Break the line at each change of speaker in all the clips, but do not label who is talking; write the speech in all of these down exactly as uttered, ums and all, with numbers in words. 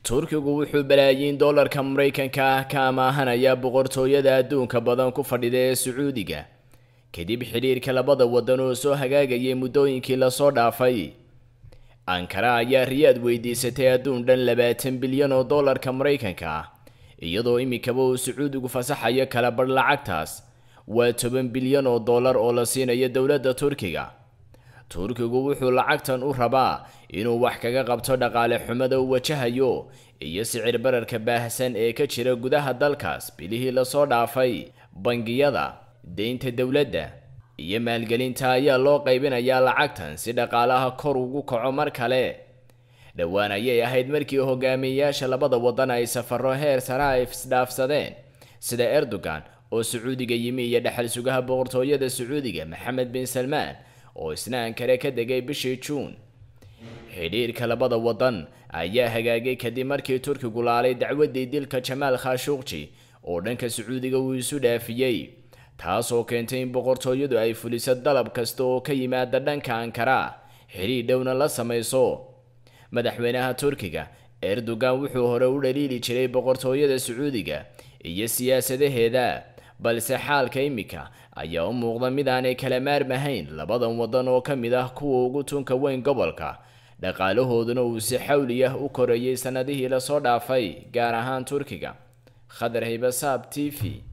Turkigu wuxuu balaayiin dollarka Mareykanka ah ka amaahanaya boqortooyada adduunka badan ku fadhida ee Sacuudiga kadib xiriirka labada wadan oo soo hagaagayay muddooyinkii la soo dhaafay. Ankara ayaa Riyadh weydiisatay adduun dhan labaatan bilyan oo dollarka Mareykanka ah iyadoo imikaba uu Sacuudigu fasaxayo kala bar lacagtaas waa toban bilyan oo dollar oo la siinayo dowladda Turkiga. Turkigu wuxuu lacagtan u rabaa inuu wax kaga qabto dhaqaale xumada uu wajahayo iyo sicir bararka baahsan ee ka jira gudaha dalkaas bilihii la soo dhaafay. Bangiyada, deynta dowladda iyo maalgelinta ayaa loo qaybinayaa lacagtan si dhaqaalaha kor ugu kaco mar kale. Dhawaan ayay ahayd markii hogaamiyayaasha labada wadan ay safarro heer sare ah isdhaafsadeen sida Erdogan oo Sacuudiga yimi iyo dhaxal sugaha boqortooyada Sacuudiga Maxamed bin Salmaan oo isna Ankara ka degay bishii Juun. Xiriirka labada wadan ayaa hagaagay kadib markii Turkigu laalay dacwadii dilka Jamal Khashoggi oo dhanka Sacuudiga uu isu dhaafiyay, taasoo keentay in boqortooyadu ay fuliso dalab kasta oo ka yimaada dhanka Ankara xiriir dhowna la samayso. Madaxweynaha Turkiga Erdogan wuxuu hore u dhaliili jiray boqortooyada Sacuudiga iyo siyaasadaheeda, balse xaalka imika ayaa u muuqda mid aanay kala maarmahayn labadan wadan oo ka mid ah kuwa ugu tunka weyn gobolka, dhaqaalahooduna uu si xawli ah u korayay sanadihii la soo dhaafay, gaar ahaan Turkiga. Khadar Haybasaab T V.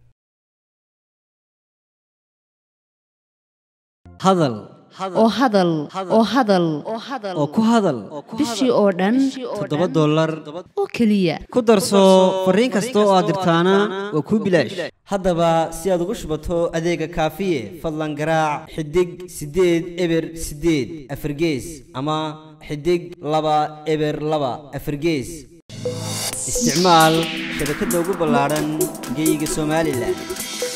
hadal
oo hadal oo hadal
oo ku hadal
bishii oo dhan
toddoba dollar
oo kaliya
ku darso fariin kasta oo aad dirtaana waa ku bilaash. haddaba si aad ugu shubato adeega kaafiye fadlan garaac xidig sideed eber sideed afargees ama xidig laba eber laba afargees. isticmaal shabakadda ugu ballaaran geyga Soomaaliland.